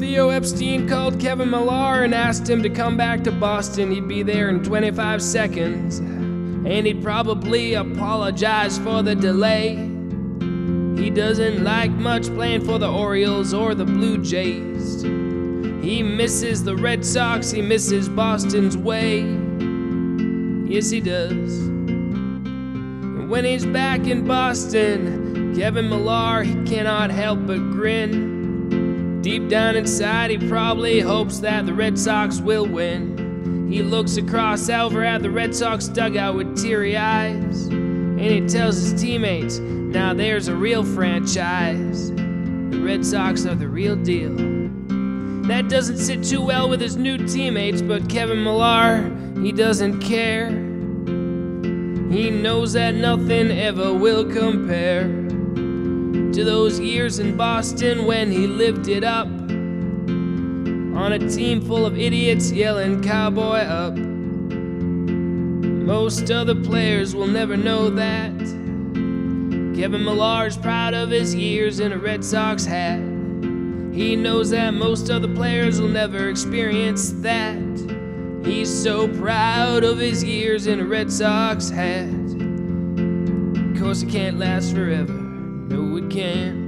Theo Epstein called Kevin Millar and asked him to come back to Boston. He'd be there in 25 seconds, and he'd probably apologize for the delay. He doesn't like much playing for the Orioles or the Blue Jays. He misses the Red Sox, he misses Boston's way. Yes, he does. And when he's back in Boston, Kevin Millar, he cannot help but grin. Deep down inside, he probably hopes that the Red Sox will win. He looks across over at the Red Sox dugout with teary eyes, and he tells his teammates, now there's a real franchise. The Red Sox are the real deal. That doesn't sit too well with his new teammates, but Kevin Millar, he doesn't care. He knows that nothing ever will compare to those years in Boston when he lived it up on a team full of idiots yelling cowboy up. Most other players will never know that Kevin Millar's proud of his years in a Red Sox hat. He knows that most other players will never experience that. He's so proud of his years in a Red Sox hat. Of course it can't last forever, no it can't.